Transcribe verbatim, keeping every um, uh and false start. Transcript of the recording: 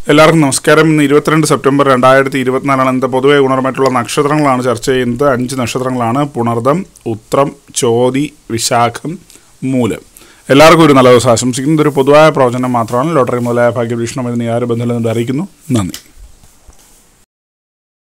എല്ലാവർക്കും നമസ്കാരം. ഇന്ന് ഇരുപത്തിരണ്ട് സെപ്റ്റംബർ രണ്ടായിരത്തി ഇരുപത്തിനാലാണ്. ഇന്നത്തെ പൊതുവെ ഗുണപരമായിട്ടുള്ള നക്ഷത്രങ്ങളാണ് ചർച്ച ചെയ്യുന്നത്. അഞ്ച് നക്ഷത്രങ്ങളാണ്: പുണർദം, ഉത്രം, ചോതി, വിശാഖം, മൂലം. എല്ലാവർക്കും ഒരു നല്ല ദിവസം ആശംസിക്കുന്നത്. ഒരു പൊതുവായ പ്രവചനം മാത്രമാണ്. ലോട്ടറി മുതലായ ഭാഗ്യഭീഷണം ഇതിന് യാതൊരു ബന്ധമില്ലെന്ന് അറിയിക്കുന്നു. നന്ദി.